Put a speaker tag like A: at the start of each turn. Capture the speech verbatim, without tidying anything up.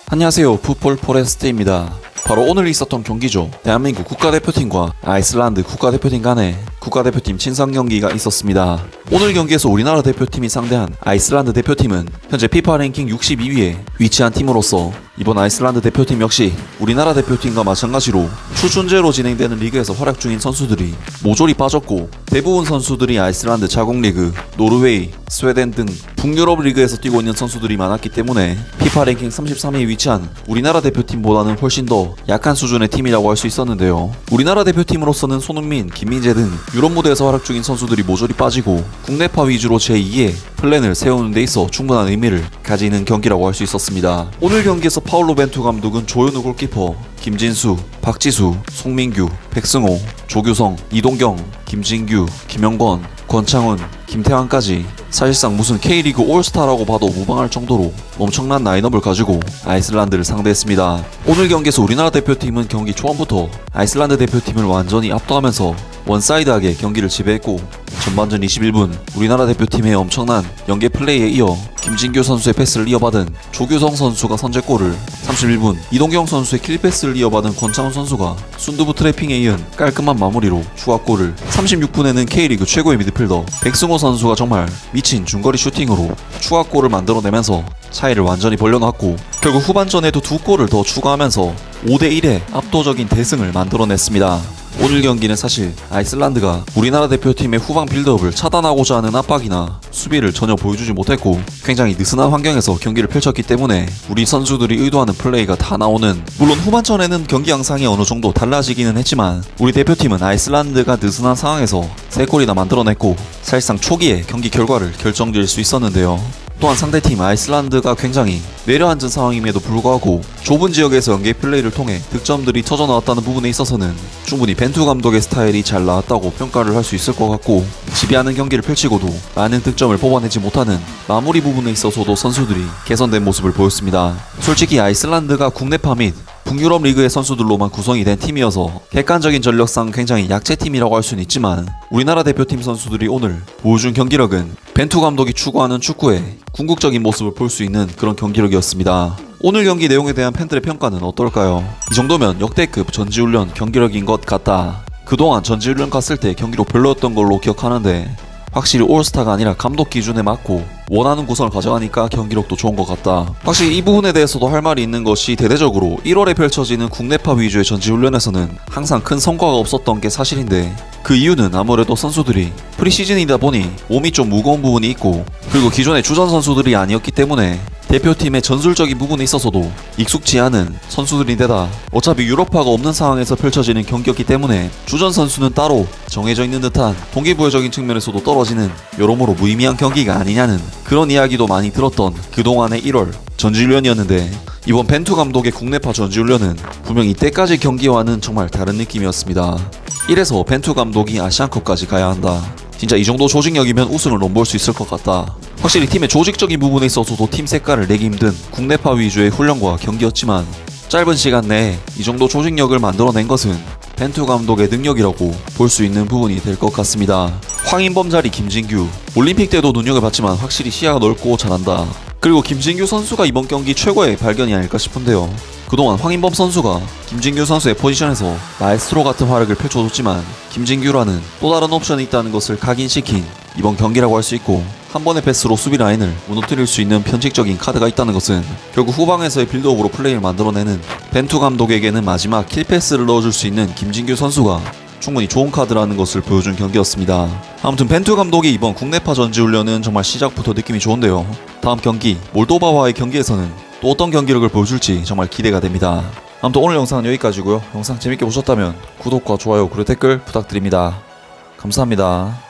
A: 안녕하세요, 풋볼 포레스트입니다. 바로 오늘 있었던 경기죠. 대한민국 국가대표팀과 아이슬란드 국가대표팀 간에 국가대표팀 친선 경기가 있었습니다. 오늘 경기에서 우리나라 대표팀이 상대한 아이슬란드 대표팀은 현재 피파 랭킹 육십이 위에 위치한 팀으로서 이번 아이슬란드 대표팀 역시 우리나라 대표팀과 마찬가지로 출전제로 진행되는 리그에서 활약 중인 선수들이 모조리 빠졌고, 대부분 선수들이 아이슬란드 자국 리그, 노르웨이, 스웨덴 등 북유럽 리그에서 뛰고 있는 선수들이 많았기 때문에 피파 랭킹 삼십삼 위에 위치한 우리나라 대표팀보다는 훨씬 더 약한 수준의 팀이라고 할 수 있었는데요. 우리나라 대표팀으로서는 손흥민, 김민재 등 유럽 무대에서 활약 중인 선수들이 모조리 빠지고 국내파 위주로 제이의 플랜을 세우는 데 있어 충분한 의미를 가지는 경기라고 할 수 있었습니다. 오늘 경기에서 파울로 벤투 감독은 조현우 골키퍼, 김진수, 박지수, 송민규, 백승호, 조규성, 이동경, 김진규, 김영권, 권창훈, 김태환까지 사실상 무슨 K리그 올스타라고 봐도 무방할 정도로 엄청난 라인업을 가지고 아이슬란드를 상대했습니다. 오늘 경기에서 우리나라 대표팀은 경기 초반부터 아이슬란드 대표팀을 완전히 압도하면서 원사이드하게 경기를 지배했고, 전반전 이십일 분 우리나라 대표팀의 엄청난 연계 플레이에 이어 김진규 선수의 패스를 이어받은 조규성 선수가 선제골을, 삼십일 분 이동경 선수의 킬패스를 이어받은 권창훈 선수가 순두부 트래핑에 이은 깔끔한 마무리로 추가골을, 삼십육 분에는 K리그 최고의 미드필더 백승호 선수가 정말 미친 중거리 슈팅으로 추가골을 만들어내면서 차이를 완전히 벌려놨고, 결국 후반전에도 두 골을 더 추가하면서 오 대 일의 압도적인 대승을 만들어냈습니다. 오늘 경기는 사실 아이슬란드가 우리나라 대표팀의 후방 빌드업을 차단하고자 하는 압박이나 수비를 전혀 보여주지 못했고, 굉장히 느슨한 환경에서 경기를 펼쳤기 때문에 우리 선수들이 의도하는 플레이가 다 나오는, 물론 후반전에는 경기 양상이 어느 정도 달라지기는 했지만 우리 대표팀은 아이슬란드가 느슨한 상황에서 세 골이나 만들어냈고 사실상 초기에 경기 결과를 결정지을 수 있었는데요. 또한 상대팀 아이슬란드가 굉장히 내려앉은 상황임에도 불구하고 좁은 지역에서 연계 플레이를 통해 득점들이 터져나왔다는 부분에 있어서는 충분히 벤투 감독의 스타일이 잘 나왔다고 평가를 할 수 있을 것 같고, 지배하는 경기를 펼치고도 많은 득점을 뽑아내지 못하는 마무리 부분에 있어서도 선수들이 개선된 모습을 보였습니다. 솔직히 아이슬란드가 국내파 및 북유럽 리그의 선수들로만 구성이 된 팀이어서 객관적인 전력상 굉장히 약체팀이라고 할 수는 있지만, 우리나라 대표팀 선수들이 오늘 보여준 경기력은 벤투 감독이 추구하는 축구의 궁극적인 모습을 볼 수 있는 그런 경기력이었습니다. 오늘 경기 내용에 대한 팬들의 평가는 어떨까요? 이 정도면 역대급 전지훈련 경기력인 것 같다. 그동안 전지훈련 갔을 때 경기력 별로였던 걸로 기억하는데 확실히 올스타가 아니라 감독 기준에 맞고 원하는 구성을 가져가니까 경기력도 좋은 것 같다. 확실히 이 부분에 대해서도 할 말이 있는 것이, 대대적으로 일월에 펼쳐지는 국내파 위주의 전지훈련에서는 항상 큰 성과가 없었던 게 사실인데, 그 이유는 아무래도 선수들이 프리시즌이다 보니 몸이 좀 무거운 부분이 있고, 그리고 기존의 주전 선수들이 아니었기 때문에 대표팀의 전술적인 부분에 있어서도 익숙지 않은 선수들인데다 어차피 유럽파가 없는 상황에서 펼쳐지는 경기였기 때문에 주전 선수는 따로 정해져 있는 듯한 동기부여적인 측면에서도 떨어지는 여러모로 무의미한 경기가 아니냐는 그런 이야기도 많이 들었던 그동안의 일월 전지훈련이었는데, 이번 벤투 감독의 국내파 전지훈련은 분명 이때까지 경기와는 정말 다른 느낌이었습니다. 이래서 벤투 감독이 아시안컵까지 가야 한다. 진짜 이 정도 조직력이면 우승을 넘볼 수 있을 것 같다. 확실히 팀의 조직적인 부분에 있어서도 팀 색깔을 내기 힘든 국내파 위주의 훈련과 경기였지만, 짧은 시간 내에 이 정도 조직력을 만들어낸 것은 벤투 감독의 능력이라고 볼 수 있는 부분이 될 것 같습니다. 황인범 자리 김진규, 올림픽 때도 눈여겨봤지만 확실히 시야가 넓고 잘한다. 그리고 김진규 선수가 이번 경기 최고의 발견이 아닐까 싶은데요. 그동안 황인범 선수가 김진규 선수의 포지션에서 마에스트로 같은 활약을 펼쳐줬지만, 김진규라는 또 다른 옵션이 있다는 것을 각인시킨 이번 경기라고 할 수 있고, 한 번의 패스로 수비 라인을 무너뜨릴 수 있는 편직적인 카드가 있다는 것은 결국 후방에서의 빌드업으로 플레이를 만들어내는 벤투 감독에게는 마지막 킬패스를 넣어줄 수 있는 김진규 선수가 충분히 좋은 카드라는 것을 보여준 경기였습니다. 아무튼 벤투 감독이 이번 국내파 전지훈련은 정말 시작부터 느낌이 좋은데요. 다음 경기 몰도바와의 경기에서는 또 어떤 경기력을 보여줄지 정말 기대가 됩니다. 아무튼 오늘 영상은 여기까지고요. 영상 재밌게 보셨다면 구독과 좋아요 그리고 댓글 부탁드립니다. 감사합니다.